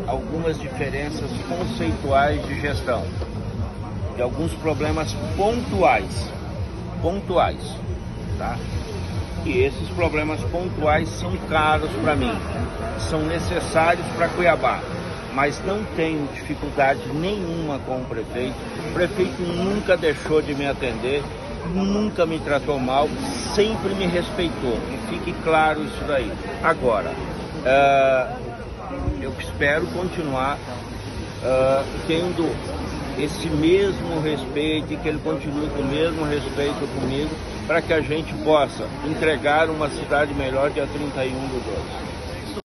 algumas diferenças conceituais de gestão, de alguns problemas pontuais, tá? E esses problemas pontuais são caros para mim, são necessários para Cuiabá, mas não tenho dificuldade nenhuma com o prefeito. O prefeito nunca deixou de me atender, nunca me tratou mal, sempre me respeitou, e fique claro isso daí. Agora, eu espero continuar tendo esse mesmo respeito e que ele continue com o mesmo respeito comigo, para que a gente possa entregar uma cidade melhor dia 31/12.